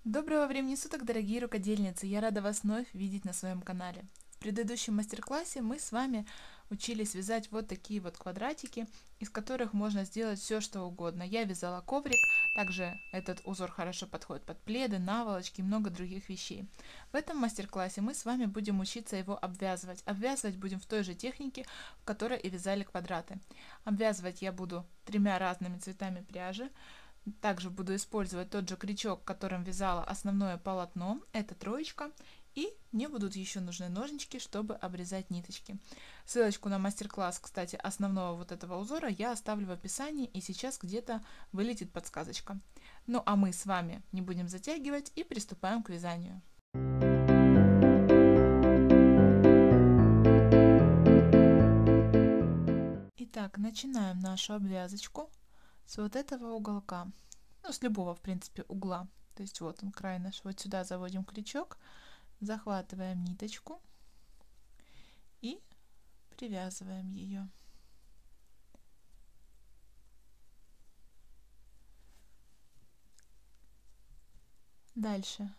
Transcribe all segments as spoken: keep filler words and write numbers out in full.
Доброго времени суток, дорогие рукодельницы! Я рада вас вновь видеть на своем канале. В предыдущем мастер-классе мы с вами учились вязать вот такие вот квадратики, из которых можно сделать все, что угодно. Я вязала коврик, также этот узор хорошо подходит под пледы, наволочки и много других вещей. В этом мастер-классе мы с вами будем учиться его обвязывать. Обвязывать будем в той же технике, в которой и вязали квадраты. Обвязывать я буду тремя разными цветами пряжи. Также буду использовать тот же крючок, которым вязала основное полотно, это троечка, и мне будут еще нужны ножнички, чтобы обрезать ниточки. Ссылочку на мастер-класс, кстати, основного вот этого узора я оставлю в описании, и сейчас где-то вылетит подсказочка. Ну а мы с вами не будем затягивать и приступаем к вязанию. Итак, начинаем нашу обвязочку с вот этого уголка, ну с любого в принципе угла, то есть вот он край наш, вот сюда заводим крючок, захватываем ниточку и привязываем ее. Дальше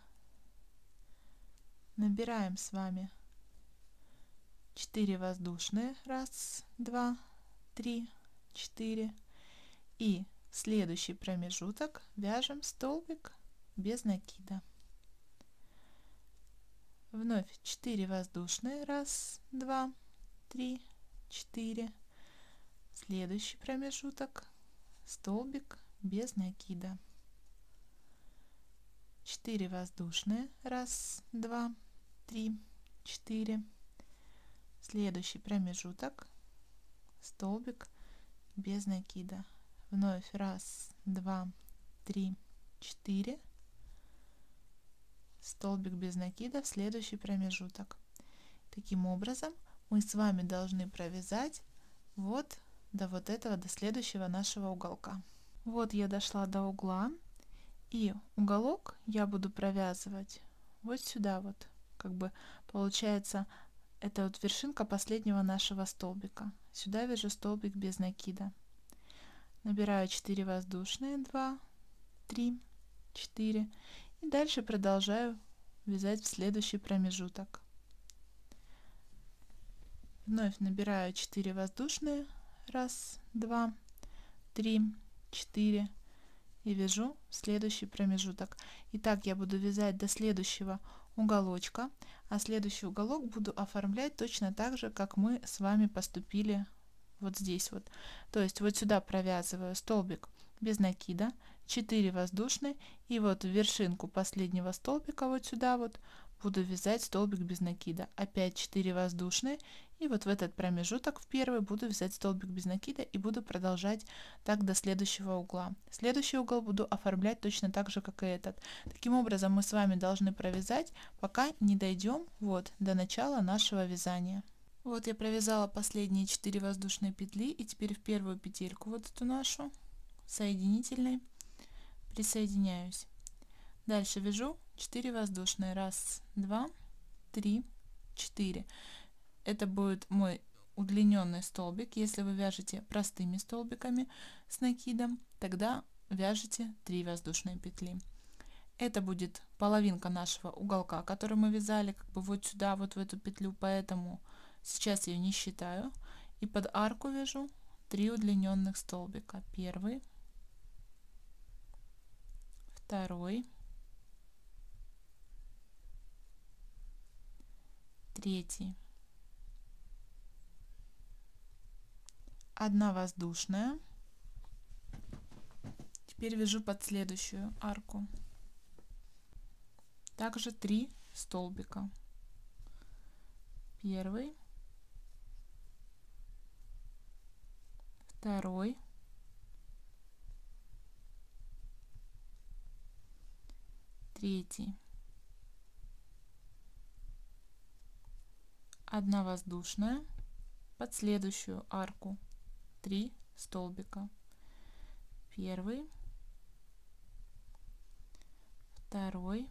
набираем с вами четыре воздушные, раз, два, три, четыре, и в следующий промежуток вяжем столбик без накида. Вновь четыре воздушные, раз, два, три, четыре, следующий промежуток, столбик без накида, четыре воздушные, раз, два, три, четыре, следующий промежуток, столбик без накида, вновь раз, два, три, четыре, столбик без накида в следующий промежуток. Таким образом мы с вами должны провязать вот до вот этого, до следующего нашего уголка. Вот я дошла до угла, и уголок я буду провязывать вот сюда вот, как бы получается это вот вершинка последнего нашего столбика. Сюда вяжу столбик без накида. Набираю четыре воздушные, два, три, четыре, и дальше продолжаю вязать в следующий промежуток. Вновь набираю четыре воздушные, раз, два, три, четыре, и вяжу в следующий промежуток. И так я буду вязать до следующего уголочка, а следующий уголок буду оформлять точно так же, как мы с вами поступили вот здесь вот. То есть вот сюда провязываю столбик без накида, четыре воздушные, и вот в вершинку последнего столбика вот сюда вот буду вязать столбик без накида, опять четыре воздушные, и вот в этот промежуток в первый буду вязать столбик без накида и буду продолжать так до следующего угла. Следующий угол буду оформлять точно так же, как и этот. Таким образом мы с вами должны провязать, пока не дойдем вот до начала нашего вязания. Вот я провязала последние четыре воздушные петли, и теперь в первую петельку вот эту нашу соединительной присоединяюсь. Дальше вяжу четыре воздушные, раз, два, три, четыре. Это будет мой удлиненный столбик. Если вы вяжете простыми столбиками с накидом, тогда вяжете три воздушные петли. Это будет половинка нашего уголка, который мы вязали как бы вот сюда, вот в эту петлю, поэтому сейчас я не считаю. И под арку вяжу три удлиненных столбика. Первый, второй, третий. Одна воздушная. Теперь вяжу под следующую арку. Также три столбика. Первый, второй, третий. Одна воздушная под следующую арку. Три столбика. Первый, второй,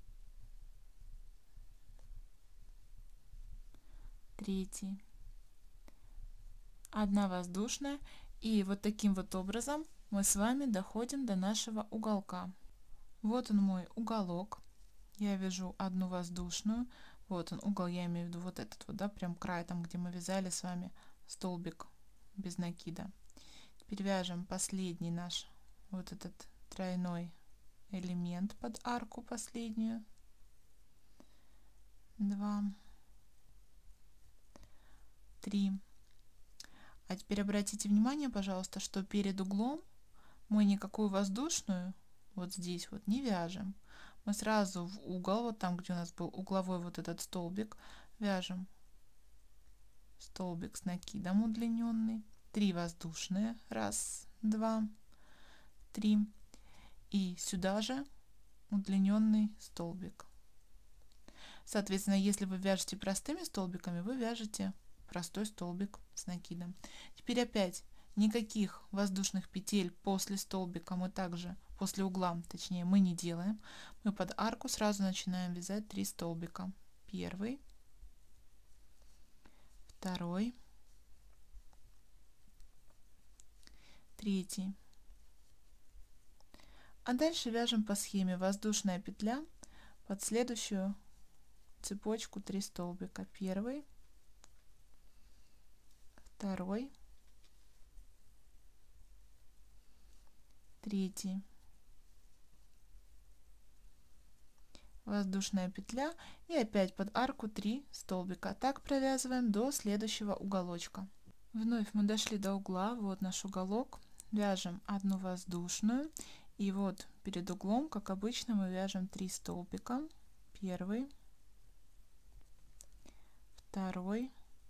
третий. Одна воздушная, и вот таким вот образом мы с вами доходим до нашего уголка. Вот он мой уголок. Я вяжу одну воздушную. Вот он угол, я имею в виду вот этот вот, да, прям край, там, где мы вязали с вами столбик без накида. Теперь вяжем последний наш вот этот тройной элемент под арку последнюю. Два, три. А теперь обратите внимание, пожалуйста, что перед углом мы никакую воздушную вот здесь вот не вяжем. Мы сразу в угол, вот там, где у нас был угловой вот этот столбик, вяжем столбик с накидом удлиненный, три воздушные, раз, два, три, и сюда же удлиненный столбик. Соответственно, если вы вяжете простыми столбиками, вы вяжете простой столбик с накидом. Теперь опять никаких воздушных петель после столбика мы также, после угла, точнее, мы не делаем. Мы под арку сразу начинаем вязать три столбика. Первый, второй, третий. А дальше вяжем по схеме воздушная петля под следующую цепочку три столбика. Первый, второй, третий. Воздушная петля и опять под арку три столбика. Так провязываем до следующего уголочка. Вновь мы дошли до угла, вот наш уголок. Вяжем одну воздушную и вот перед углом, как обычно, мы вяжем три столбика. Первый, второй,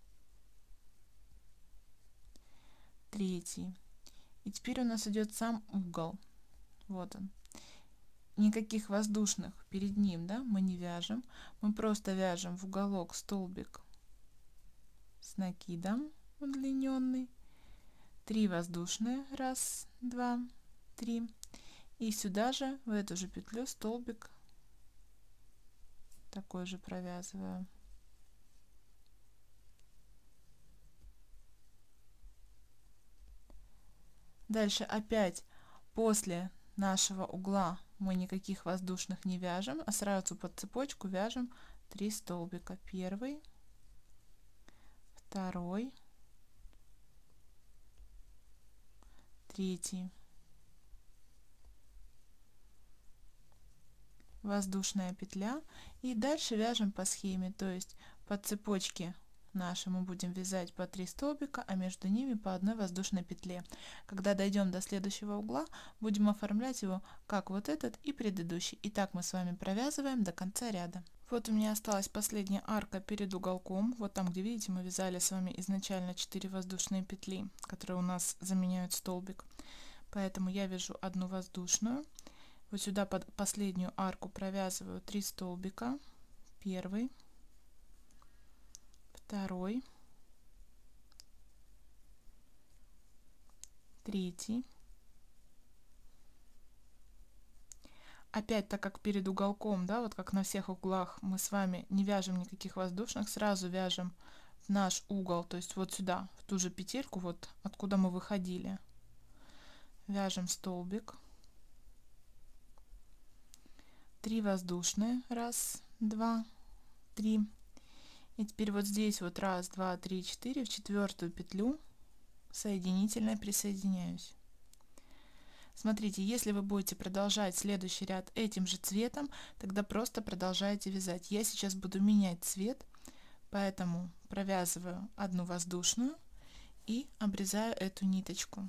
третий. И теперь у нас идет сам угол. Вот он. Никаких воздушных перед ним, да, мы не вяжем. Мы просто вяжем в уголок столбик с накидом удлиненный. три воздушные. Раз, два, три. И сюда же, в эту же петлю, столбик такой же провязываю. Дальше опять после нашего угла мы никаких воздушных не вяжем, а сразу под цепочку вяжем три столбика. Первый, второй, третий. Воздушная петля. И дальше вяжем по схеме, то есть по цепочке нашей мы будем вязать по три столбика, а между ними по одной воздушной петле. Когда дойдем до следующего угла, будем оформлять его как вот этот и предыдущий. И так мы с вами провязываем до конца ряда. Вот у меня осталась последняя арка перед уголком. Вот там, где видите, мы вязали с вами изначально четыре воздушные петли, которые у нас заменяют столбик. Поэтому я вяжу одну воздушную. Вот сюда под последнюю арку провязываю три столбика. Первый, второй, третий. Опять, так как перед уголком, да, вот как на всех углах мы с вами не вяжем никаких воздушных, сразу вяжем в наш угол, то есть вот сюда, в ту же петельку, вот откуда мы выходили. Вяжем столбик. три воздушные. Раз, два, три. И теперь вот здесь вот раз, два, три, четыре, в четвертую петлю соединительной присоединяюсь. Смотрите, если вы будете продолжать следующий ряд этим же цветом, тогда просто продолжайте вязать. Я сейчас буду менять цвет, поэтому провязываю одну воздушную и обрезаю эту ниточку.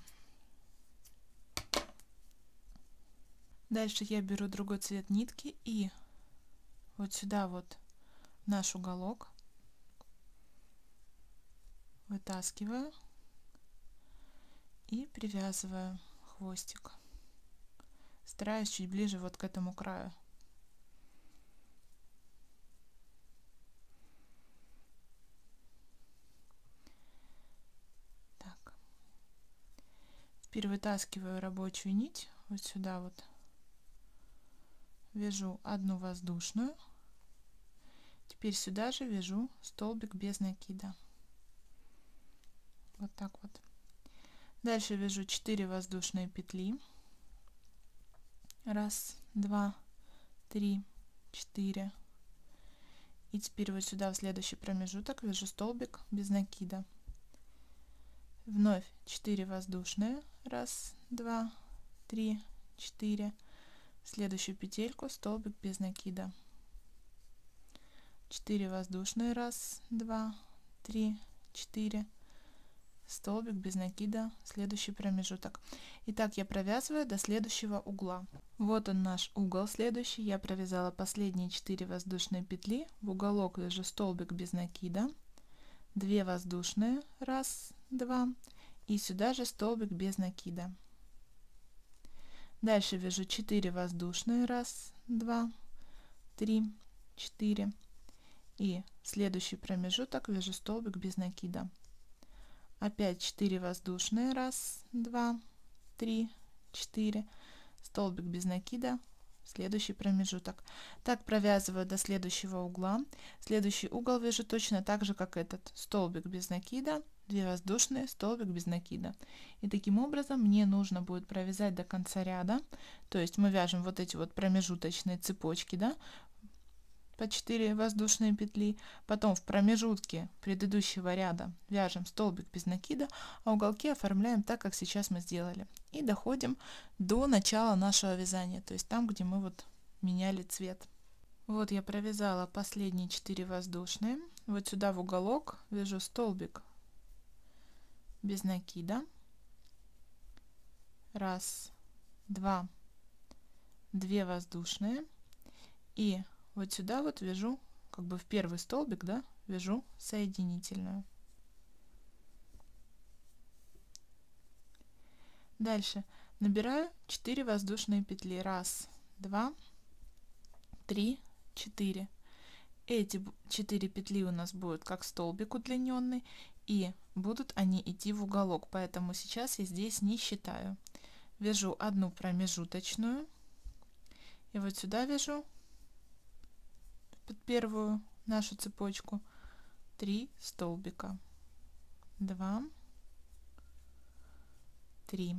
Дальше я беру другой цвет нитки и вот сюда вот наш уголок вытаскиваю и привязываю хвостик. Стараюсь чуть ближе вот к этому краю. Так. Теперь вытаскиваю рабочую нить вот сюда вот. Вяжу одну воздушную. Теперь сюда же вяжу столбик без накида. Вот так вот. Дальше вяжу четыре воздушные петли. Раз, два, три, четыре. И теперь вот сюда в следующий промежуток вяжу столбик без накида. Вновь четыре воздушные. Раз, два, три, четыре. В следующую петельку столбик без накида. четыре воздушные. Раз, два, три, четыре. Столбик без накида, следующий промежуток. Итак, я провязываю до следующего угла. Вот он наш угол следующий. Я провязала последние четыре воздушные петли. В уголок вяжу столбик без накида. две воздушные. Раз, два. И сюда же столбик без накида. Дальше вяжу четыре воздушные. Раз, два, три, четыре. И следующий промежуток вяжу столбик без накида. Опять четыре воздушные. Раз, два, три, четыре. Столбик без накида. Следующий промежуток. Так провязываю до следующего угла. Следующий угол вяжу точно так же, как этот. Столбик без накида. две воздушные. Столбик без накида. И таким образом мне нужно будет провязать до конца ряда. То есть мы вяжем вот эти вот промежуточные цепочки, да, по четыре воздушные петли, потом в промежутке предыдущего ряда вяжем столбик без накида, а уголки оформляем так, как сейчас мы сделали, и доходим до начала нашего вязания, то есть там, где мы вот меняли цвет. Вот я провязала последние четыре воздушные. Вот сюда в уголок вяжу столбик без накида. Раз, два, две воздушные. И вот сюда вот вяжу, как бы в первый столбик, да, вяжу соединительную. Дальше набираю четыре воздушные петли. Раз, два, три, четыре. Эти четыре петли у нас будут как столбик удлиненный, и будут они идти в уголок, поэтому сейчас я здесь не считаю. Вяжу одну промежуточную, и вот сюда вяжу под первую нашу цепочку три столбика. два, три.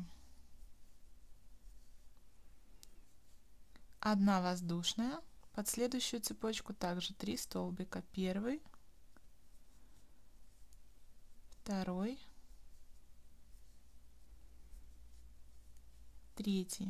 Одна воздушная. Под следующую цепочку также три столбика. Первый, второй, третий.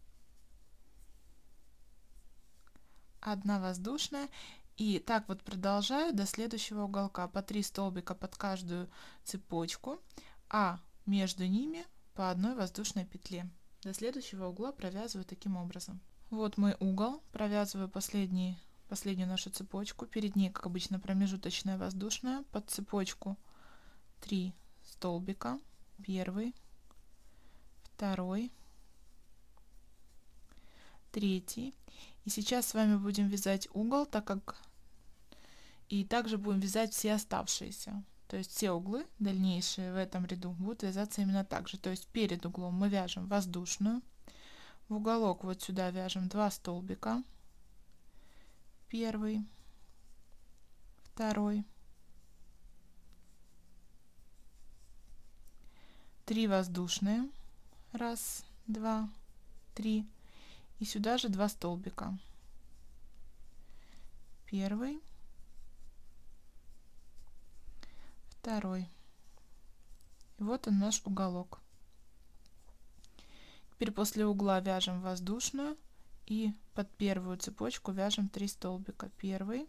Одна воздушная. И так вот продолжаю до следующего уголка. По три столбика под каждую цепочку, а между ними по одной воздушной петле. До следующего угла провязываю таким образом. Вот мой угол. Провязываю последний, последнюю нашу цепочку. Перед ней, как обычно, промежуточная воздушная. Под цепочку три столбика. Первый, второй, третий. И сейчас с вами будем вязать угол, так как и также будем вязать все оставшиеся. То есть все углы дальнейшие в этом ряду будут вязаться именно так же. То есть перед углом мы вяжем воздушную. В уголок вот сюда вяжем два столбика. Первый, второй, три воздушные. Раз, два, три. И сюда же два столбика. Первый, второй. И вот он наш уголок. Теперь после угла вяжем воздушную и под первую цепочку вяжем три столбика. Первый,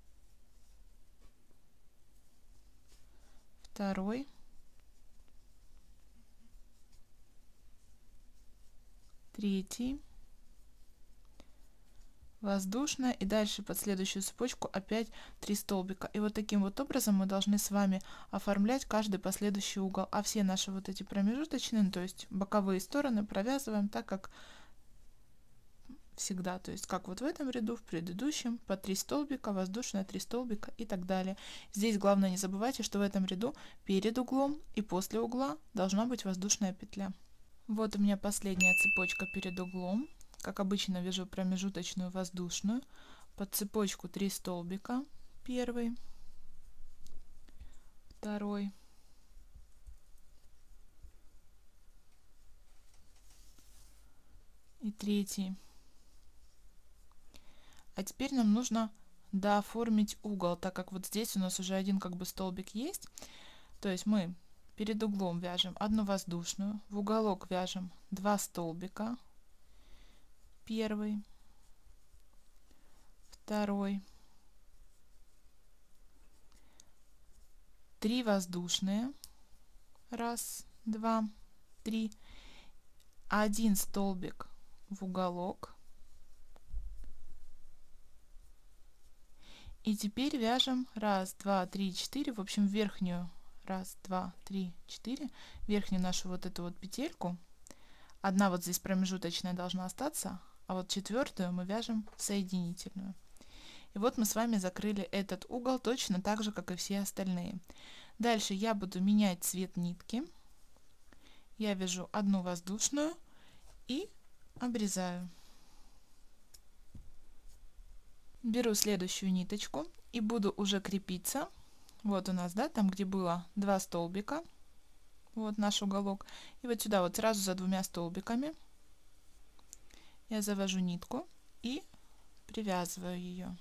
второй, третий, воздушная, и дальше под следующую цепочку опять три столбика. И вот таким вот образом мы должны с вами оформлять каждый последующий угол, а все наши вот эти промежуточные, ну, то есть боковые стороны, провязываем так, как всегда, то есть как вот в этом ряду, в предыдущем, по три столбика, воздушная, три столбика и так далее. Здесь главное не забывайте, что в этом ряду перед углом и после угла должна быть воздушная петля. Вот у меня последняя цепочка перед углом. Как обычно, вяжу промежуточную воздушную. Под цепочку три столбика. Первый, второй, и третий. А теперь нам нужно дооформить угол, так как вот здесь у нас уже один как бы столбик есть. То есть мы перед углом вяжем одну воздушную, в уголок вяжем два столбика. Первый, второй, три воздушные. Раз, два, три. Один столбик в уголок. И теперь вяжем раз, два, три, четыре, в общем, верхнюю, раз, два, три, четыре, верхнюю нашу вот эту вот петельку. Одна вот здесь промежуточная должна остаться, а вот четвертую мы вяжем соединительную. И вот мы с вами закрыли этот угол точно так же, как и все остальные. Дальше я буду менять цвет нитки. Я вяжу одну воздушную и обрезаю. Беру следующую ниточку и буду уже крепиться. Вот у нас, да, там где было два столбика, вот наш уголок, и вот сюда вот сразу за двумя столбиками я завожу нитку и привязываю ее.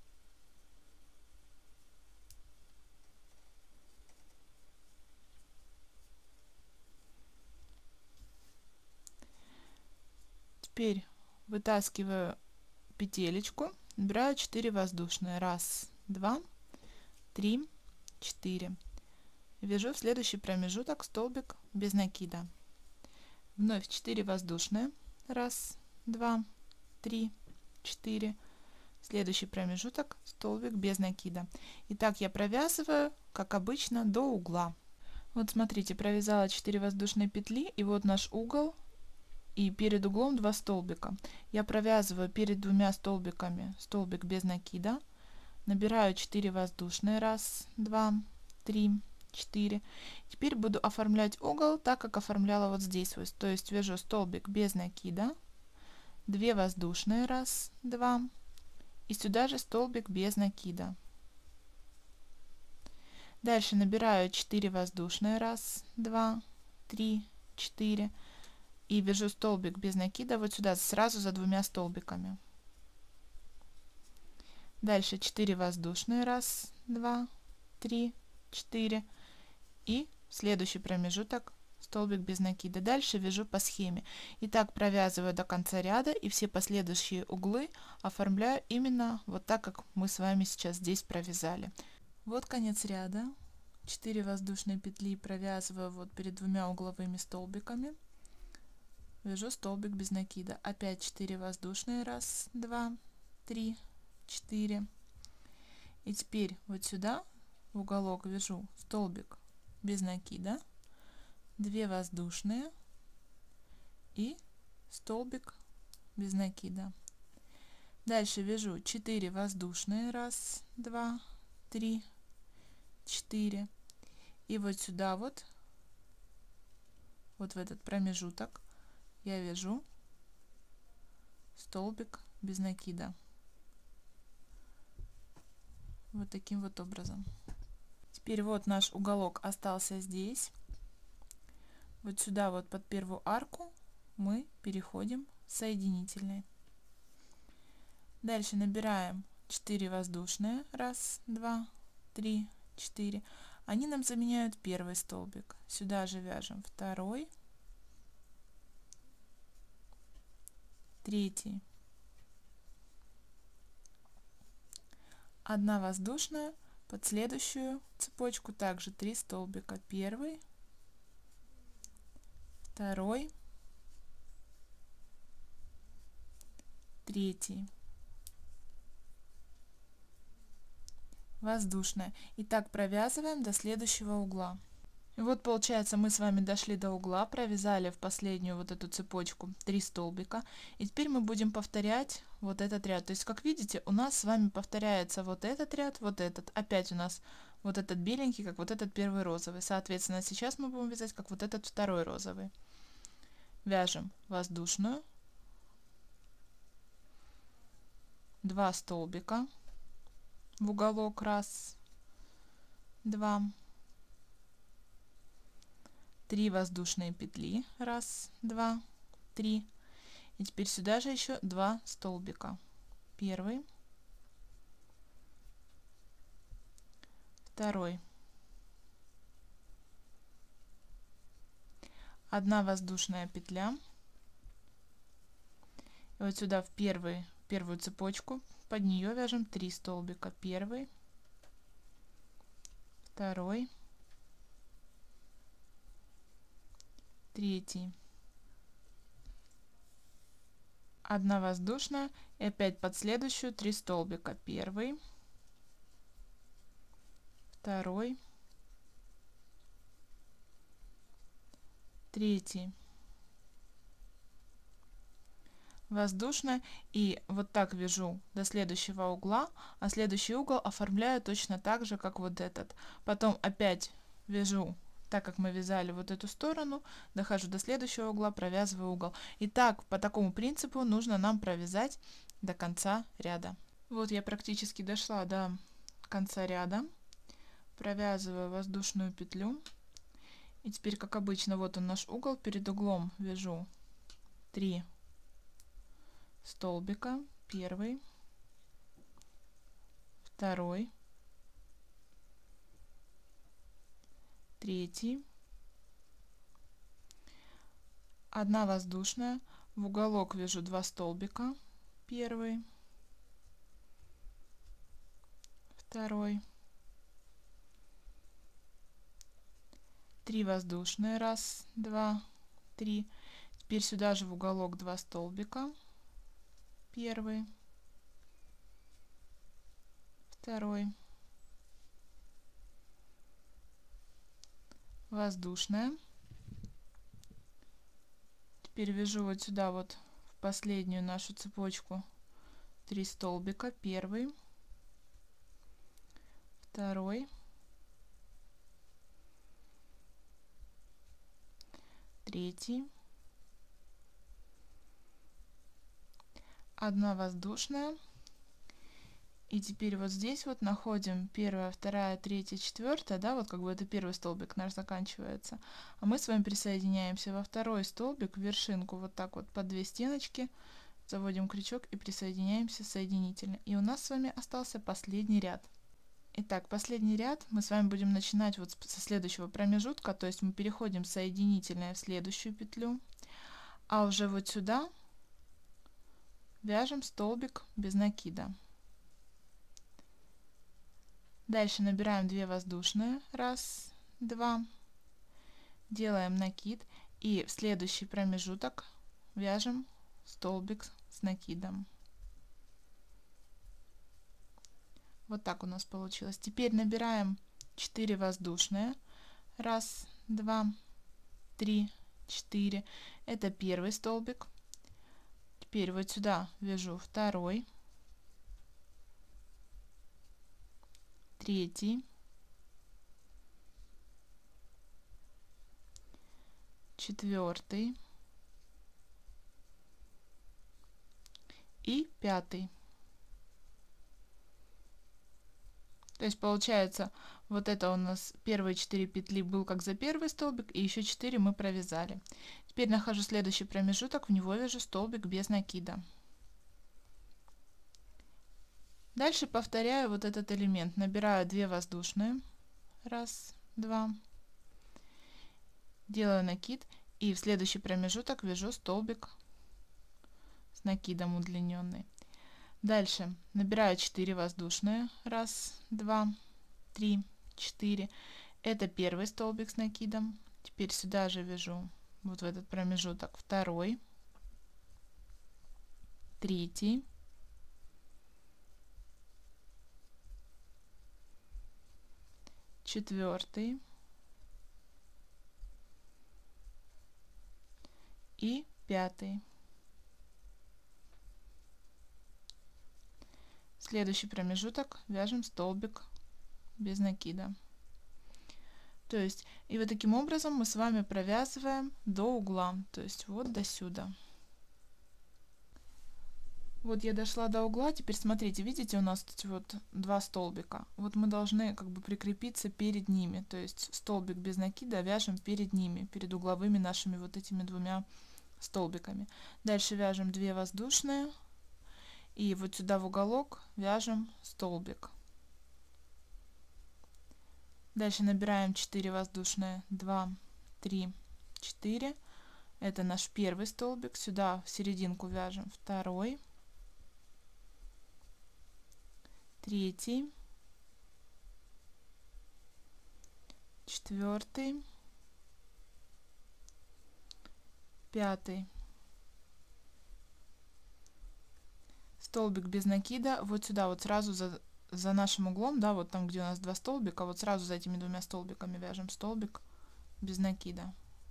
Теперь вытаскиваю петелечку, набираю четыре воздушные, раз, два, три, четыре. Вяжу в следующий промежуток столбик без накида. Вновь четыре воздушные, раз, два, три, четыре. Следующий промежуток столбик без накида. И так я провязываю, как обычно, до угла. Вот смотрите, провязала четыре воздушные петли, и вот наш угол, и перед углом два столбика. Я провязываю перед двумя столбиками столбик без накида, набираю четыре воздушные, раз, два, три, четыре. Теперь буду оформлять угол так, как оформляла вот здесь, вот, то есть вяжу столбик без накида, две воздушные, раз, два, и сюда же столбик без накида. Дальше набираю четыре воздушные, раз, два, три, четыре. И вяжу столбик без накида вот сюда, сразу за двумя столбиками. Дальше четыре воздушные, раз, два, три, четыре. И следующий промежуток столбик без накида. Дальше вяжу по схеме. И так провязываю до конца ряда, и все последующие углы оформляю именно вот так, как мы с вами сейчас здесь провязали. Вот конец ряда. четыре воздушные петли провязываю вот перед двумя угловыми столбиками. Вяжу столбик без накида. Опять четыре воздушные, раз, два, три, четыре. И теперь вот сюда в уголок вяжу столбик без накида, две воздушные и столбик без накида. Дальше вяжу четыре воздушные, раз, два, три, четыре. И вот сюда вот, вот в этот промежуток я вяжу столбик без накида. Вот таким вот образом. Теперь вот наш уголок остался здесь. Вот сюда вот под первую арку мы переходим в соединительные. Дальше набираем четыре воздушные, раз, два, три, четыре. Они нам заменяют первый столбик. Сюда же вяжем второй, третий, одна воздушная, под следующую цепочку также три столбика. Первый, второй, третий, воздушная. И так провязываем до следующего угла. И вот получается, мы с вами дошли до угла, провязали в последнюю вот эту цепочку три столбика. И теперь мы будем повторять вот этот ряд. То есть, как видите, у нас с вами повторяется вот этот ряд, вот этот. Опять у нас вот этот беленький, как вот этот первый розовый. Соответственно, сейчас мы будем вязать, как вот этот второй розовый. Вяжем воздушную, два столбика в уголок, раз, два, три воздушные петли, раз, два, три. И теперь сюда же еще два столбика. Первый, второй, одна воздушная петля, и вот сюда в первый, первую цепочку под нее вяжем три столбика, первый, второй, третий, одна воздушная и опять под следующую три столбика, первый, второй, третий, воздушная, и вот так вяжу до следующего угла, а следующий угол оформляю точно так же, как вот этот. Потом опять вяжу так, как мы вязали вот эту сторону, дохожу до следующего угла, провязываю угол. И так по такому принципу нужно нам провязать до конца ряда. Вот я практически дошла до конца ряда, провязываю воздушную петлю, и теперь, как обычно, вот он наш угол, перед углом вяжу три столбика, первый, второй, третий, одна воздушная, в уголок вяжу два столбика, первый, второй, три воздушные, раз, два, три, теперь сюда же в уголок два столбика, первый, второй, воздушная, теперь вяжу вот сюда вот в последнюю нашу цепочку три столбика, первый, второй, третий, одна воздушная, и теперь вот здесь вот находим первая, вторая, третья, четвертая, да, вот как бы это первый столбик наш заканчивается, а мы с вами присоединяемся во второй столбик, в вершинку, вот так вот по две стеночки, заводим крючок и присоединяемся соединительно, и у нас с вами остался последний ряд. Итак, последний ряд мы с вами будем начинать вот со следующего промежутка, то есть мы переходим соединительное в следующую петлю, а уже вот сюда вяжем столбик без накида. Дальше набираем две воздушные, раз, два, делаем накид и в следующий промежуток вяжем столбик с накидом. Вот так у нас получилось. Теперь набираем четыре воздушные, раз, два, три, четыре, это первый столбик. Теперь вот сюда вяжу второй, третий, четвертый и пятый. То есть получается, вот это у нас первые четыре петли был как за первый столбик, и еще четыре мы провязали. Теперь нахожу следующий промежуток, в него вяжу столбик без накида. Дальше повторяю вот этот элемент. Набираю две воздушные, раз, два, делаю накид и в следующий промежуток вяжу столбик с накидом удлиненный. Дальше набираю четыре воздушные, раз, два, три, четыре, это первый столбик с накидом. Теперь сюда же вяжу вот в этот промежуток второй, третий, четвертый и пятый. Следующий промежуток вяжем столбик без накида. То есть и вот таким образом мы с вами провязываем до угла, то есть вот до сюда. Вот я дошла до угла, теперь смотрите, видите, у нас тут вот два столбика. Вот мы должны как бы прикрепиться перед ними, то есть столбик без накида вяжем перед ними, перед угловыми нашими вот этими двумя столбиками. Дальше вяжем две воздушные. И вот сюда в уголок вяжем столбик. Дальше набираем четыре воздушные, два, три, четыре. Это наш первый столбик. Сюда в серединку вяжем второй, третий, четвертый, пятый. Столбик без накида. Вот сюда вот сразу за, за нашим углом, да, вот там, где у нас два столбика, вот сразу за этими двумя столбиками вяжем столбик без накида.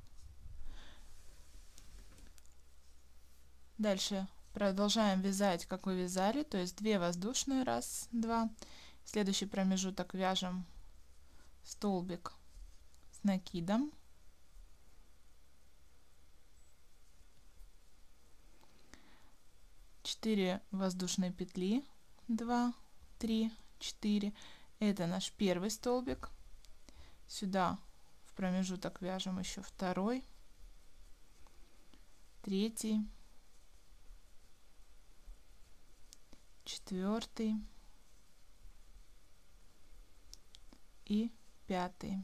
Дальше продолжаем вязать, как вы вязали, то есть две воздушные, раз, два. Следующий промежуток вяжем столбик с накидом. четыре воздушные петли, два, три, четыре. Это наш первый столбик. Сюда в промежуток вяжем еще второй, третий, четвертый и пятый.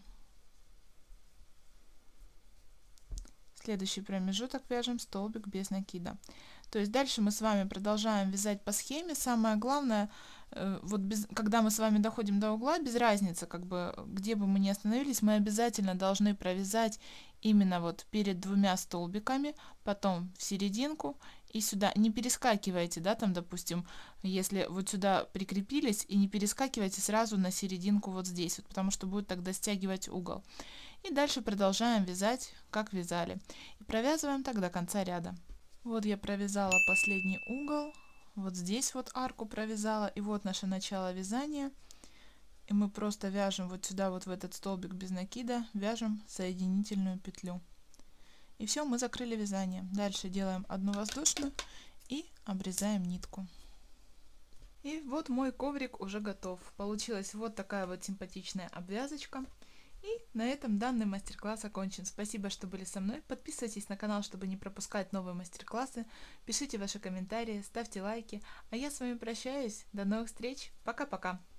Следующий промежуток вяжем столбик без накида. То есть дальше мы с вами продолжаем вязать по схеме. Самое главное, э, вот без, когда мы с вами доходим до угла, без разницы, как бы, где бы мы ни остановились, мы обязательно должны провязать именно вот перед двумя столбиками, потом в серединку и сюда. Не перескакивайте, да, там, допустим, если вот сюда прикрепились, и не перескакивайте сразу на серединку вот здесь, вот, потому что будет тогда стягивать угол. И дальше продолжаем вязать, как вязали. И провязываем так до конца ряда. Вот я провязала последний угол, вот здесь вот арку провязала, и вот наше начало вязания. И мы просто вяжем вот сюда, вот в этот столбик без накида, вяжем соединительную петлю. И все, мы закрыли вязание. Дальше делаем одну воздушную и обрезаем нитку. И вот мой коврик уже готов. Получилась вот такая вот симпатичная обвязочка. И на этом данный мастер-класс окончен. Спасибо, что были со мной. Подписывайтесь на канал, чтобы не пропускать новые мастер-классы. Пишите ваши комментарии, ставьте лайки. А я с вами прощаюсь. До новых встреч. Пока-пока.